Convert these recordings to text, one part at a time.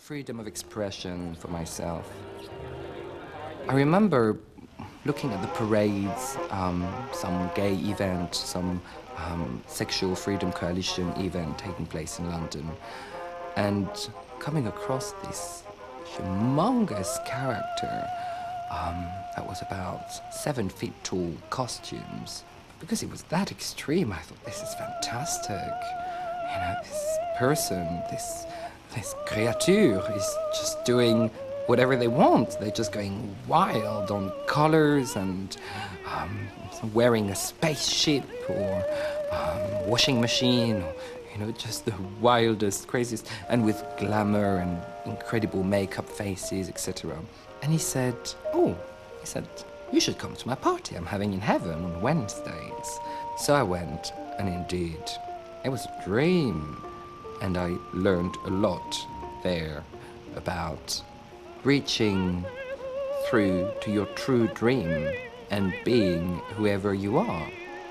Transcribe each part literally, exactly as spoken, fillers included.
freedom of expression for myself. I remember looking at the parades, um, some gay event, some um, sexual freedom coalition event taking place in London, and coming across this humongous character um, that was about seven feet tall costumes. Because it was that extreme, I thought, this is fantastic. You know, this person, this, this créature is just doing whatever they want. They're just going wild on colors and um, wearing a spaceship or um, washing machine, or, you know, just the wildest, craziest, and with glamour and incredible makeup faces, et cetera. And he said, oh, he said, you should come to my party I'm having in heaven on Wednesdays. So I went, and indeed, it was a dream. And I learned a lot there about reaching through to your true dream and being whoever you are.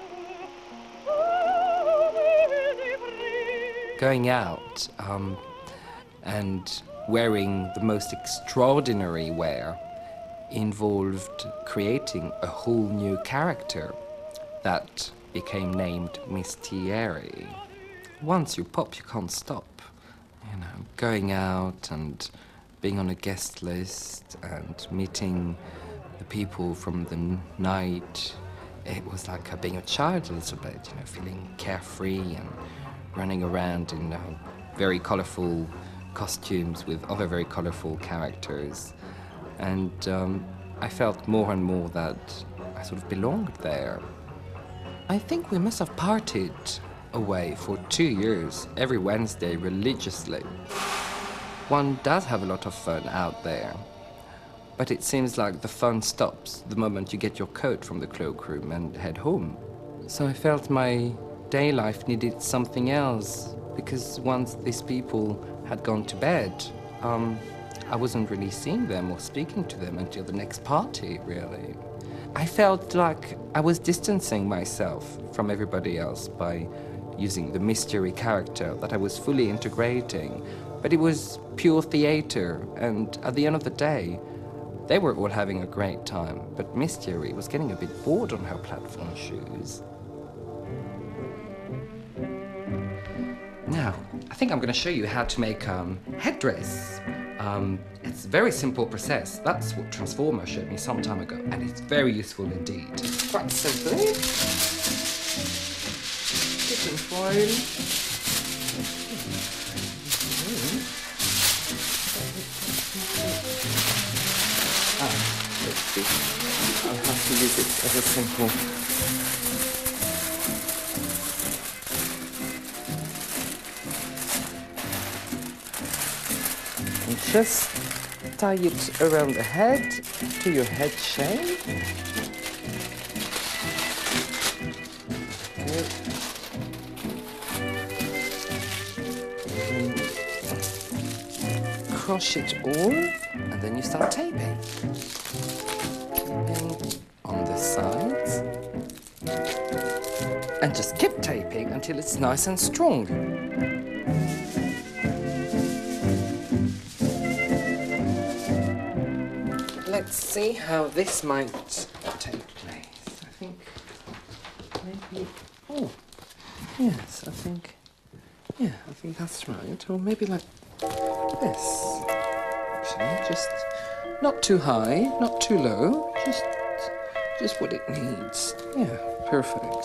Going out um, and wearing the most extraordinary wear involved creating a whole new character that became named Miss-Thierry. Once you pop, you can't stop. You know, going out and being on a guest list and meeting the people from the night, it was like being a child a little bit, you know, feeling carefree and running around in uh, very colorful costumes with other very colorful characters. And um, I felt more and more that I sort of belonged there. I think we must have partied away for two years, every Wednesday, religiously. One does have a lot of fun out there, but it seems like the fun stops the moment you get your coat from the cloakroom and head home. So I felt my day life needed something else, because once these people had gone to bed, um, I wasn't really seeing them or speaking to them until the next party, really. I felt like I was distancing myself from everybody else by using the Miss-Thierry character that I was fully integrating. But it was pure theater, and at the end of the day, they were all having a great time, but Miss-Thierry was getting a bit bored on her platform shoes. Now, I think I'm going to show you how to make a um, headdress. Um, it's a very simple process. That's what Transformer showed me some time ago, and it's very useful indeed. Quite simply, kitchen foil. Ah, let's see. I'll have to use it as a simple. And just tie it around the head to your head shape. Good. And crush it all, and then you start taping. Taping on the sides. And just keep taping until it's nice and strong. Let's see how this might take place. I think maybe, oh, yes, I think, yeah, I think that's right. Or maybe like this. Actually, just not too high, not too low, just, just what it needs. Yeah, perfect.